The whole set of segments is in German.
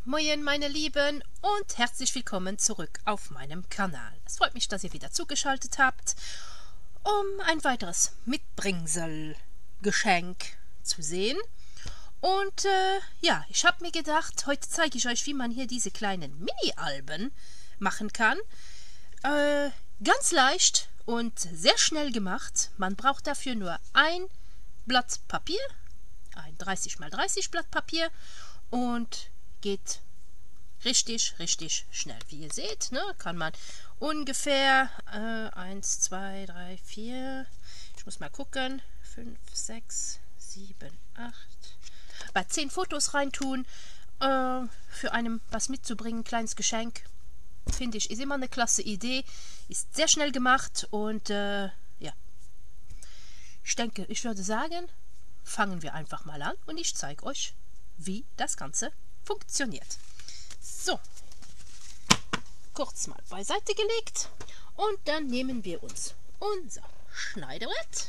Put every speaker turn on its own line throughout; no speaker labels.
Moin meine Lieben und herzlich willkommen zurück auf meinem Kanal. Es freut mich, dass ihr wieder zugeschaltet habt, um ein weiteres Mitbringsel-Geschenk zu sehen. Und ja, ich habe mir gedacht, heute zeige ich euch, wie man hier diese kleinen Mini-Alben machen kann. Ganz leicht und sehr schnell gemacht. Man braucht dafür nur ein Blatt Papier, ein 30×30 Blatt Papier, und geht richtig schnell. Wie ihr seht, ne, kann man ungefähr 1, 2, 3, 4, ich muss mal gucken, 5, 6, 7, 8, bei 10 Fotos reintun, für einem was mitzubringen, kleines Geschenk. Finde ich, ist immer eine klasse Idee, ist sehr schnell gemacht und ja, ich denke, ich würde sagen, fangen wir einfach mal an und ich zeige euch, wie das Ganze funktioniert. So, kurz mal beiseite gelegt und dann nehmen wir uns unser Schneidebrett.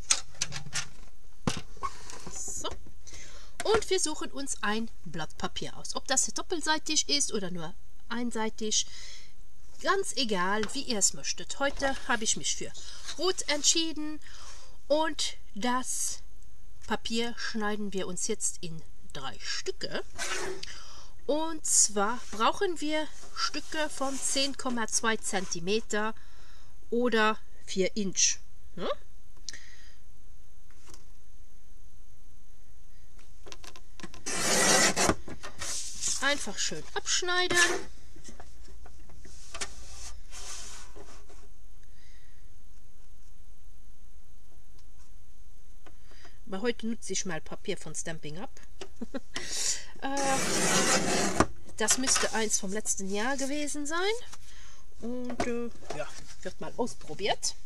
So, und wir suchen uns ein Blatt Papier aus. Ob das doppelseitig ist oder nur einseitig, ganz egal, wie ihr es möchtet. Heute habe ich mich für Rot entschieden und das Papier schneiden wir uns jetzt in 3 Stücke. Und zwar brauchen wir Stücke von 10,2 cm oder 4 Inch. Ne? Einfach schön abschneiden. Aber heute nutze ich mal Papier von Stampin' Up. Das müsste eins vom letzten Jahr gewesen sein. Und ja, wird mal ausprobiert.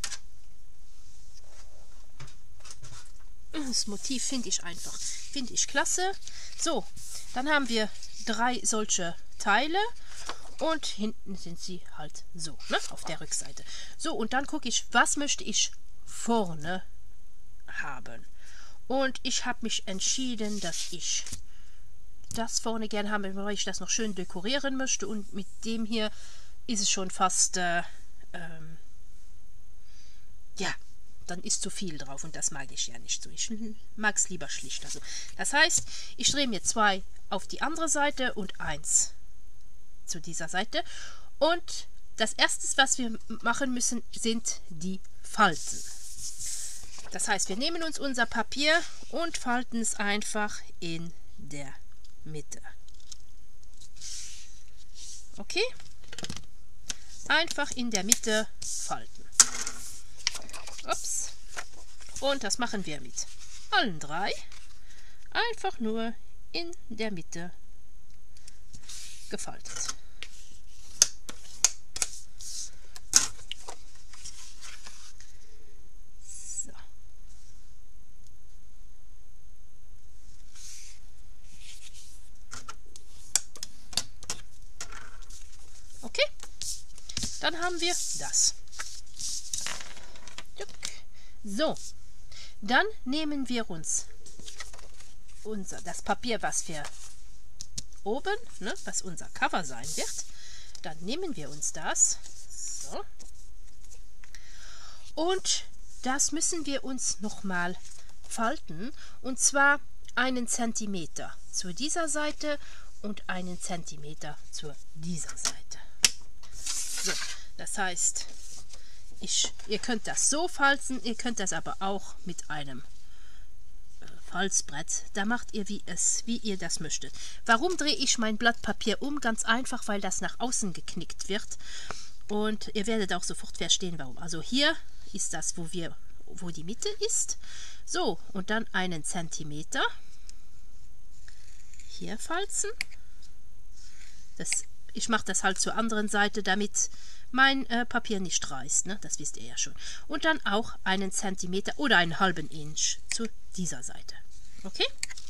Das Motiv finde ich einfach, finde ich klasse. So, dann haben wir 3 solche Teile. Und hinten sind sie halt so, ne, auf der Rückseite. So, und dann gucke ich, was möchte ich vorne haben. Und ich habe mich entschieden, dass ich das vorne gerne habe, weil ich das noch schön dekorieren möchte. Und mit dem hier ist es schon fast, ja, dann ist zu viel drauf und das mag ich ja nicht so. Ich mag es lieber schlicht. Also, das heißt, ich drehe mir 2 auf die andere Seite und 1 zu dieser Seite. Und das erste, was wir machen müssen, sind die Falten. Das heißt, wir nehmen uns unser Papier und falten es einfach in der Mitte. Okay? Einfach in der Mitte falten. Ups. Und das machen wir mit allen 3. Einfach nur in der Mitte gefaltet. Okay, dann haben wir das. So, dann nehmen wir uns das Papier, was wir oben, ne, was unser Cover sein wird. Dann nehmen wir uns das. So. Und das müssen wir uns nochmal falten. Und zwar 1 Zentimeter zu dieser Seite und 1 Zentimeter zu dieser Seite. So, das heißt, ihr könnt das so falzen, ihr könnt das aber auch mit einem Falzbrett. Da macht ihr, wie ihr das möchtet. Warum drehe ich mein Blatt Papier um? Ganz einfach, weil das nach außen geknickt wird. Und ihr werdet auch sofort verstehen, warum. Also hier ist das, wo die Mitte ist. So, und dann 1 Zentimeter. Hier falzen. Ich mache das halt zur anderen Seite, damit mein Papier nicht reißt, ne? Das wisst ihr ja schon. Und dann auch 1 Zentimeter oder einen halben Inch zu dieser Seite. Okay?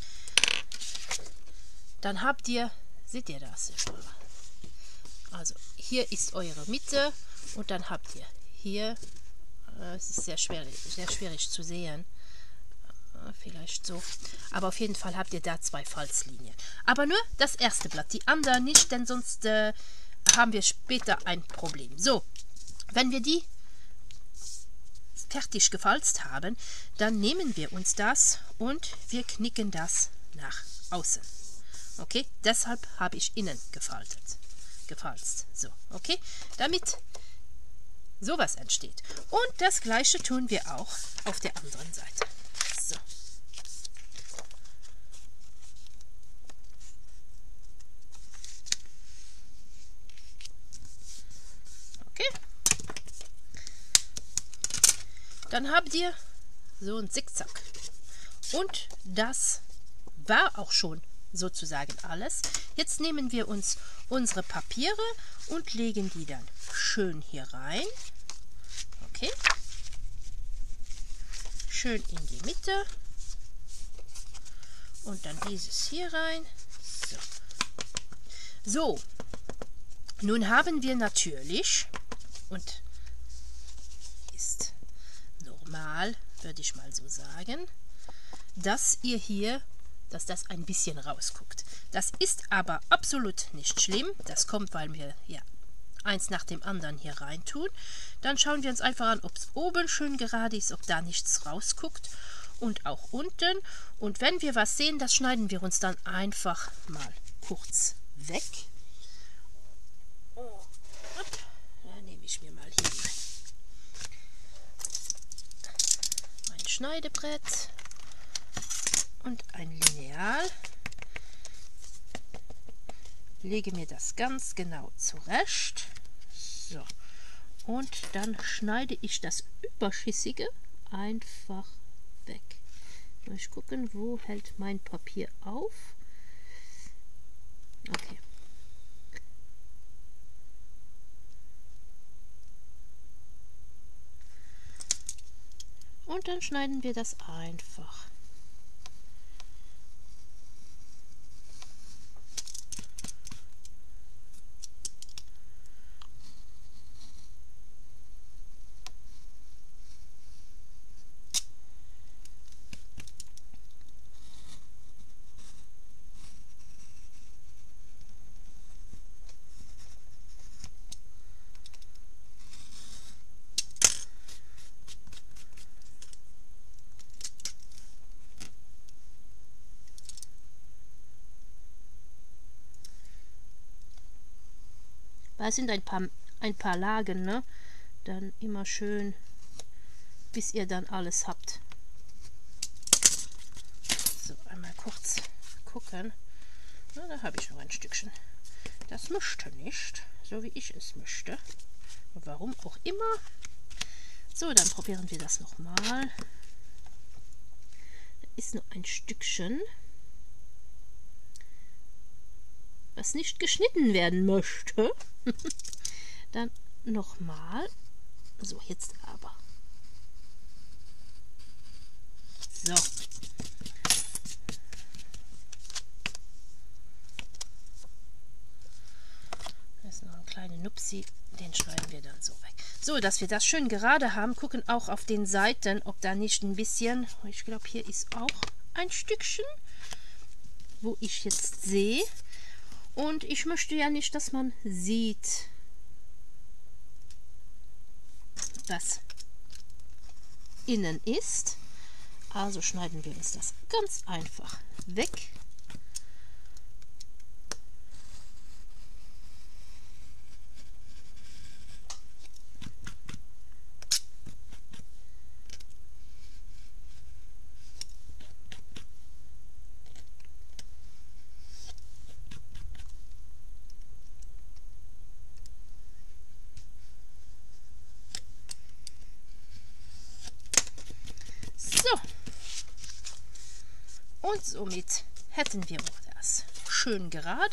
Dann habt ihr, seht ihr das? Also hier ist eure Mitte und dann habt ihr hier, es ist sehr schwierig zu sehen, Vielleicht so. Aber auf jeden Fall habt ihr da 2 Falzlinien. Aber nur das erste Blatt, die anderen nicht, denn sonst haben wir später ein Problem. So, wenn wir die fertig gefalzt haben, dann nehmen wir uns das und wir knicken das nach außen. Okay, deshalb habe ich innen gefalzt. So, okay, damit sowas entsteht. Und das gleiche tun wir auch auf der anderen Seite. So. Okay. Dann habt ihr so ein Zickzack. Und das war auch schon sozusagen alles. Jetzt nehmen wir uns unsere Papiere und legen die dann schön hier rein. Okay. Schön in die Mitte. Und dann dieses hier rein. So. So. Nun haben wir natürlich, und ist normal, würde ich mal so sagen, dass ihr hier, dass das ein bisschen rausguckt. Das ist aber absolut nicht schlimm. Das kommt, weil wir ja eins nach dem anderen hier rein tun. Dann schauen wir uns einfach an, ob es oben schön gerade ist, ob da nichts rausguckt und auch unten. Und wenn wir was sehen, das schneiden wir uns dann einfach mal kurz weg. Oh, da nehme ich mir mal hier mein Schneidebrett und ein Lineal. Lege mir das ganz genau zurecht. So. Und dann schneide ich das Überschüssige einfach weg. Mal gucken, wo hält mein Papier auf. Okay. Und dann schneiden wir das einfach. Es sind ein paar Lagen, ne? Dann immer schön, bis ihr dann alles habt. So, einmal kurz gucken. Na, da habe ich noch ein Stückchen. Das möchte nicht, so wie ich es möchte. Warum auch immer. So, dann probieren wir das nochmal. Da ist noch ein Stückchen, was nicht geschnitten werden möchte. Dann nochmal. So, jetzt aber. So. Da ist noch ein kleiner Nupsi, den schneiden wir dann so weg. So, dass wir das schön gerade haben, gucken auch auf den Seiten, ob da nicht ein bisschen, ich glaube, hier ist auch ein Stückchen, wo ich jetzt sehe. Und ich möchte ja nicht, dass man sieht, was innen ist. Also schneiden wir uns das ganz einfach weg. Und somit hätten wir das schön gerade.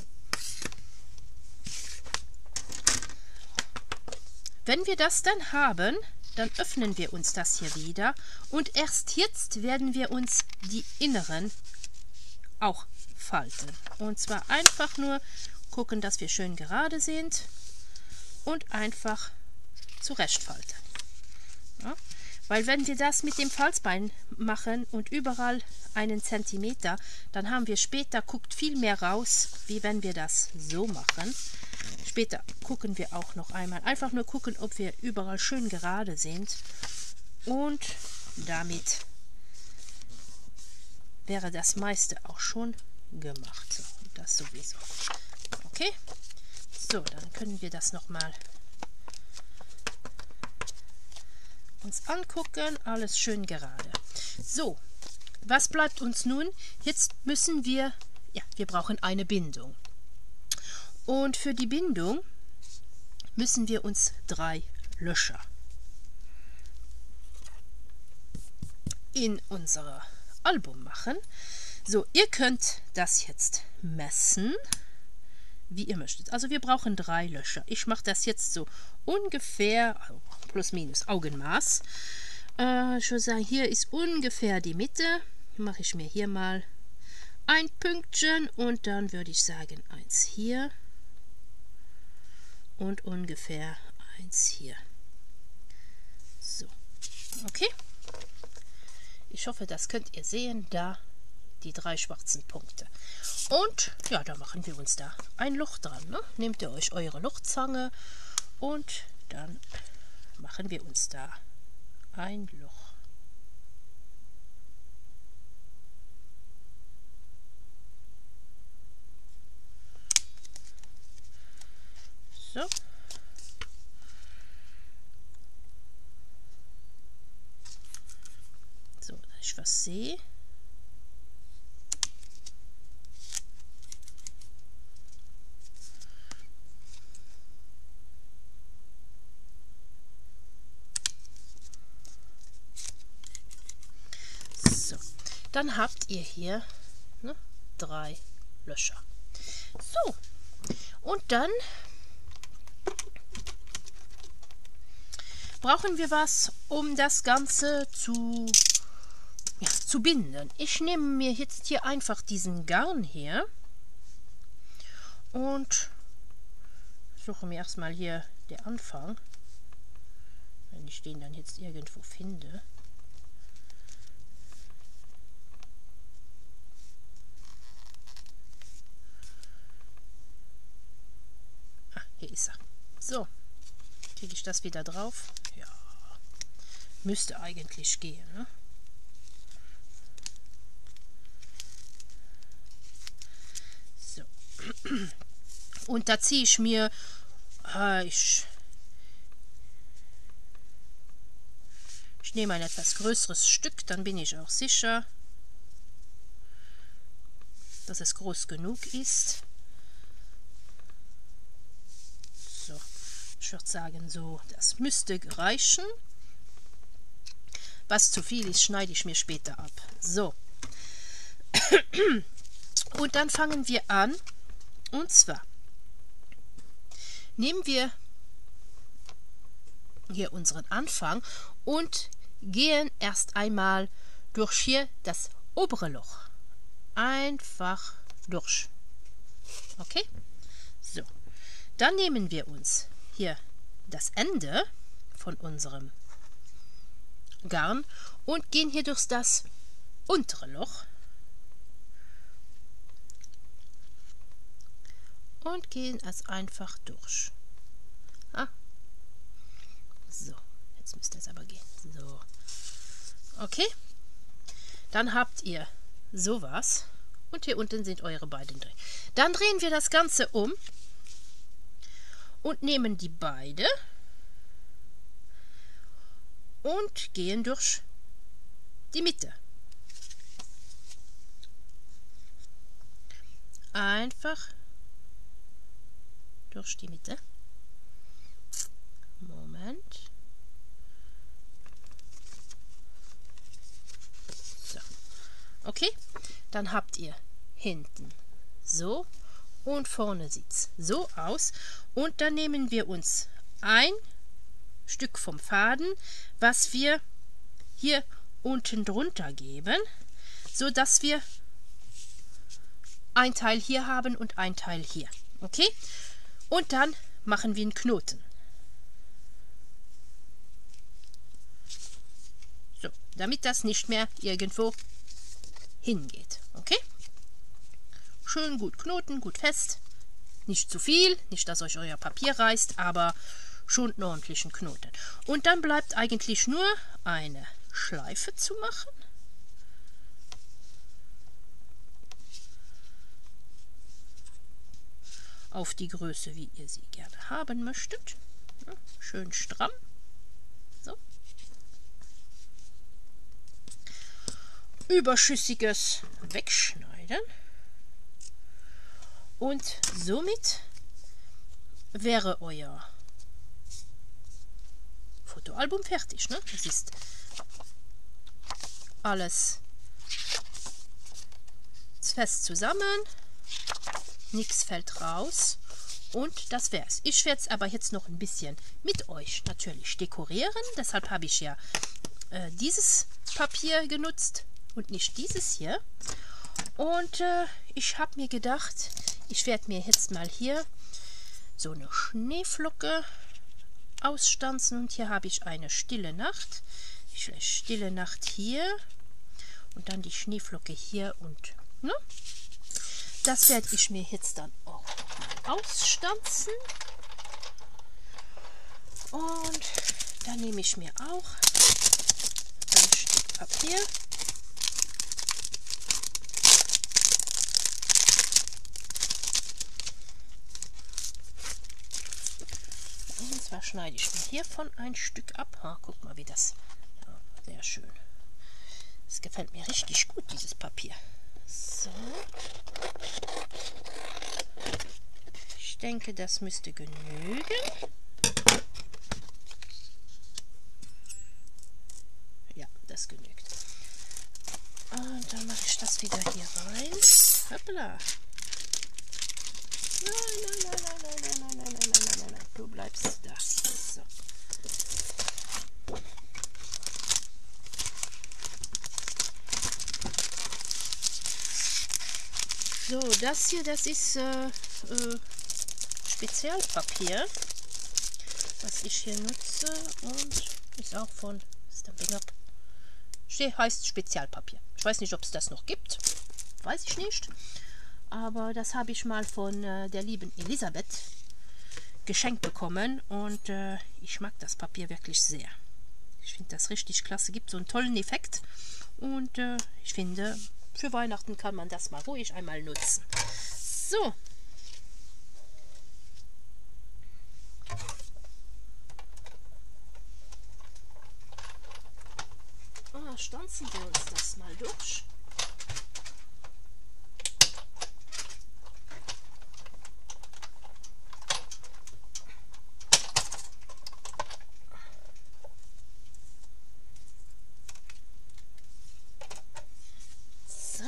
Wenn wir das dann haben, dann öffnen wir uns das hier wieder und erst jetzt werden wir uns die inneren auch falten. Und zwar einfach nur gucken, dass wir schön gerade sind und einfach zurechtfalten. Ja, Weil wenn wir das mit dem Falzbein machen und überall 1 Zentimeter, dann haben wir später, guckt viel mehr raus, wie wenn wir das so machen. Später gucken wir auch noch einmal. Einfach nur gucken, ob wir überall schön gerade sind. Und damit wäre das meiste auch schon gemacht. So, und das sowieso. Okay? So, dann können wir das nochmal uns angucken. Alles schön gerade. So, was bleibt uns nun? Jetzt müssen wir, ja, wir brauchen eine Bindung. Und für die Bindung müssen wir uns 3 Löcher in unser Album machen. So, ihr könnt das jetzt messen, wie ihr möchtet. Also wir brauchen 3 Löcher. Ich mache das jetzt so ungefähr, plus minus Augenmaß. Ich würde sagen, hier ist ungefähr die Mitte. Mache ich mir hier mal ein Pünktchen und dann würde ich sagen 1 hier und ungefähr 1 hier. So, okay. Ich hoffe, das könnt ihr sehen, da die 3 schwarzen Punkte. Und ja, da machen wir uns da ein Loch dran. Ne? Nehmt ihr euch eure Lochzange und dann machen wir uns da ein Loch. So. So, dass ich was sehe. So, dann habt ihr hier 3 Löcher. So, und dann brauchen wir was, um das Ganze zu binden. Ich nehme mir jetzt hier einfach diesen Garn hier und suche mir erstmal hier den Anfang, wenn ich den dann jetzt irgendwo finde. Ah, hier ist er. So, kriege ich das wieder drauf? Ja, müsste eigentlich gehen, ne? So. Und da ziehe ich mir, ich nehme ein etwas größeres Stück, dann bin ich auch sicher, dass es groß genug ist. So, ich würde sagen, so, das müsste reichen. Was zu viel ist, schneide ich mir später ab. So. Und dann fangen wir an. Und zwar nehmen wir hier unseren Anfang und gehen erst einmal durch hier das obere Loch. Einfach durch. Okay? So. Dann nehmen wir uns hier das Ende von unserem Garn und gehen hier durch das untere Loch und gehen es einfach durch. Ah. So, jetzt müsste es aber gehen. So. Okay. Dann habt ihr sowas und hier unten sind eure beiden drin. Dann drehen wir das Ganze um und nehmen die beide und gehen durch die Mitte. Einfach durch die Mitte. Moment. So. Okay, dann habt ihr hinten so und vorne sieht es so aus. Und dann nehmen wir uns ein Stück vom Faden, was wir hier unten drunter geben, so dass wir ein Teil hier haben und ein Teil hier. Okay? Und dann machen wir einen Knoten. damit das nicht mehr irgendwo hingeht. Okay? Schön gut knoten, gut fest. Nicht zu viel, nicht, dass euch euer Papier reißt, aber schon einen ordentlichen Knoten. Und dann bleibt eigentlich nur eine Schleife zu machen. Auf die Größe, wie ihr sie gerne haben möchtet. Ja, schön stramm. So. Überschüssiges wegschneiden. Und somit wäre euer Fotoalbum fertig. Ne? Das ist alles fest zusammen. Nichts fällt raus. Und das wär's. Ich werde es aber jetzt noch ein bisschen mit euch natürlich dekorieren. Deshalb habe ich ja dieses Papier genutzt und nicht dieses hier. Und ich habe mir gedacht, ich werde mir jetzt mal hier so eine Schneeflocke ausstanzen. Und hier habe ich eine stille Nacht. Stille Nacht hier. Und dann die Schneeflocke hier und... Ne? Das werde ich mir jetzt dann auch mal ausstanzen. Und dann nehme ich mir auch ein Stück Papier. Und zwar schneide ich mir hiervon ein Stück ab. Ha, guck mal, wie das... Ja, sehr schön. Das gefällt mir richtig gut, dieses Papier. So. Ich denke, das müsste genügen. Ja, das genügt. Und dann mache ich das wieder hier rein. Hoppla. Nein. Du bleibst da. So. So, das hier, das ist Spezialpapier, was ich hier nutze und ist auch von Stampin' Up. Heißt Spezialpapier. Ich weiß nicht, ob es das noch gibt. Weiß ich nicht. Aber das habe ich mal von der lieben Elisabeth geschenkt bekommen und ich mag das Papier wirklich sehr. Ich finde das richtig klasse. Gibt so einen tollen Effekt und ich finde, für Weihnachten kann man das mal ruhig einmal nutzen. So. Stanzen wir uns das mal durch. So.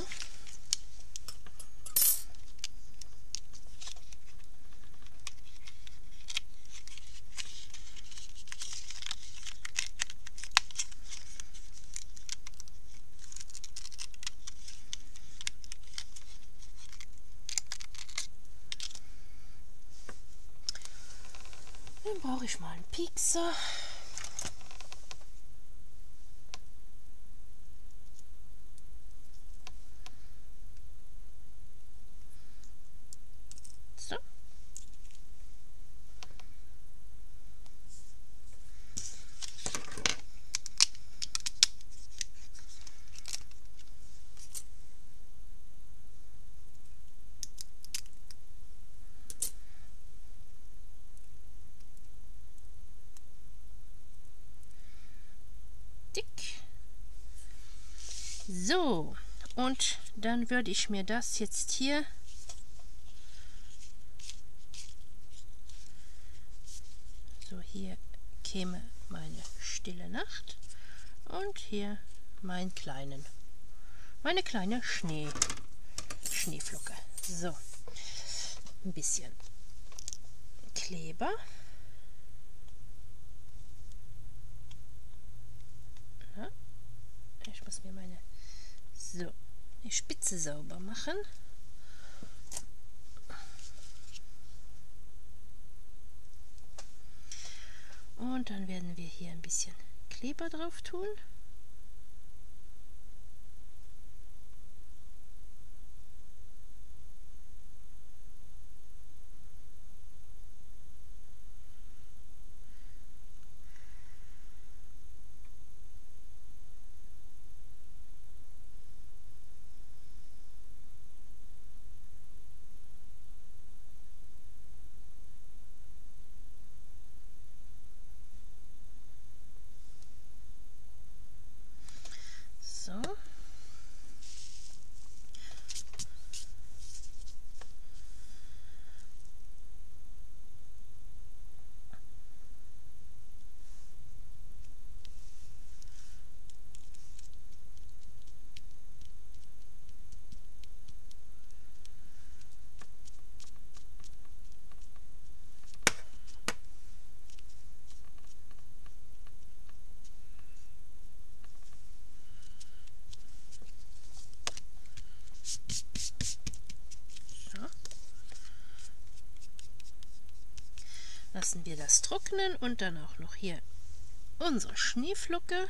Dann brauche ich mal einen Piekser. So. So, und dann würde ich mir das jetzt hier so, hier käme meine stille Nacht und hier meine kleine Schneeflocke. So, ein bisschen Kleber. Ja, ich muss mir die Spitze sauber machen. Und dann werden wir hier ein bisschen Kleber drauf tun. lassen wir das trocknen und dann auch noch hier unsere Schneeflocke.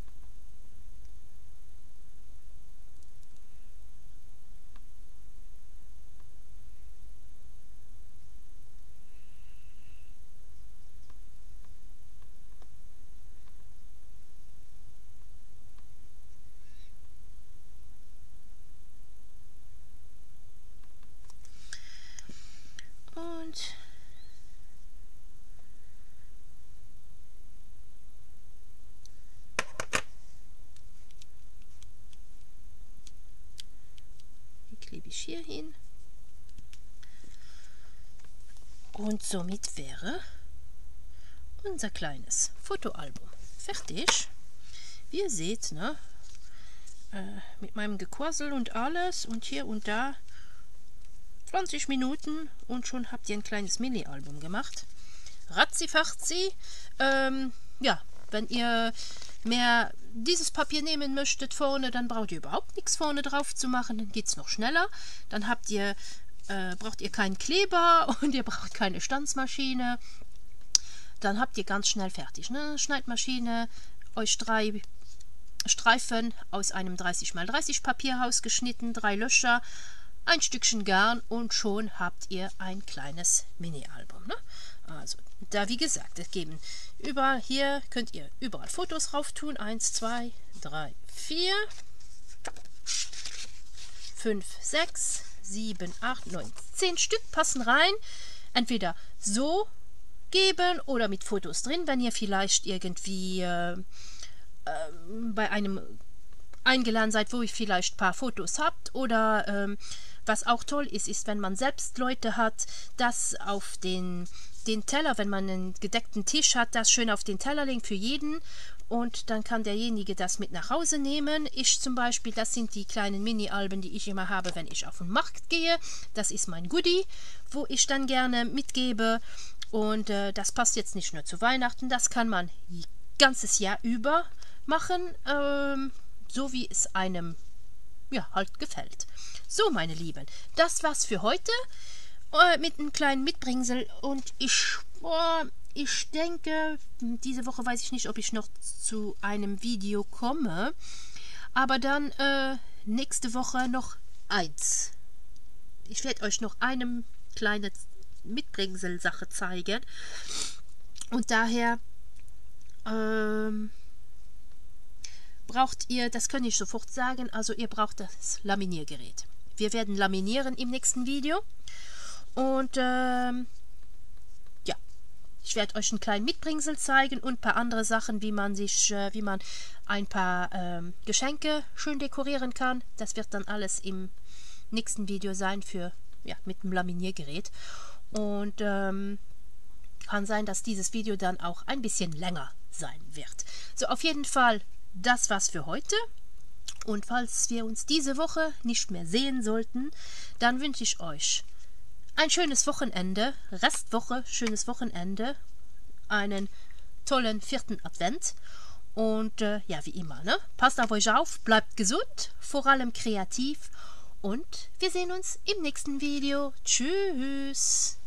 Und die klebe ich hier hin. Und somit wäre unser kleines Fotoalbum fertig. Wie ihr seht, ne? Mit meinem Gequassel und alles und hier und da 20 Minuten und schon habt ihr ein kleines Mini-Album gemacht. Ratzi-fatzi. Ja, wenn ihr mehr dieses Papier nehmen möchtet vorne, dann braucht ihr überhaupt nichts vorne drauf zu machen. Dann geht es noch schneller. Dann braucht ihr keinen Kleber und ihr braucht keine Stanzmaschine. Dann habt ihr ganz schnell fertig. Ne? Schneidmaschine, euch 3 Streifen aus einem 30×30 Papier rausgeschnitten, 3 Löcher, ein Stückchen Garn und schon habt ihr ein kleines Mini-Album. Ne? Also, da wie gesagt, hier könnt ihr überall Fotos drauf tun. 1, 2, 3, 4, 5, 6, 7, 8, 9, 10 Stück passen rein. Entweder so geben oder mit Fotos drin, wenn ihr vielleicht irgendwie bei einem eingeladen seid, wo ihr vielleicht ein paar Fotos habt oder was auch toll ist, wenn man selbst Leute hat, das auf den Teller, wenn man einen gedeckten Tisch hat, das schön auf den Teller legen für jeden und dann kann derjenige das mit nach Hause nehmen. Ich zum Beispiel, das sind die kleinen Mini-Alben, die ich immer habe, wenn ich auf den Markt gehe. Das ist mein Goodie, wo ich dann gerne mitgebe und das passt jetzt nicht nur zu Weihnachten, das kann man ganzes Jahr über machen, so wie es einem ja halt gefällt. So, meine Lieben, das war's für heute mit einem kleinen Mitbringsel und ich denke, diese Woche weiß ich nicht, ob ich noch zu einem Video komme, aber dann nächste Woche noch eins. Ich werde euch noch eine kleine Mitbringsel-Sache zeigen und daher braucht ihr, das kann ich sofort sagen, also ihr braucht das Laminiergerät. Wir werden laminieren im nächsten Video und ja, ich werde euch einen kleinen Mitbringsel zeigen und ein paar andere Sachen, wie man ein paar Geschenke schön dekorieren kann. Das wird dann alles im nächsten Video sein mit dem Laminiergerät und kann sein, dass dieses Video dann auch ein bisschen länger sein wird. So, auf jeden Fall, das war's für heute. Und falls wir uns diese Woche nicht mehr sehen sollten, dann wünsche ich euch ein schönes Wochenende, Restwoche, schönes Wochenende, einen tollen 4. Advent und ja, wie immer, ne? Passt auf euch auf, bleibt gesund, vor allem kreativ und wir sehen uns im nächsten Video. Tschüss!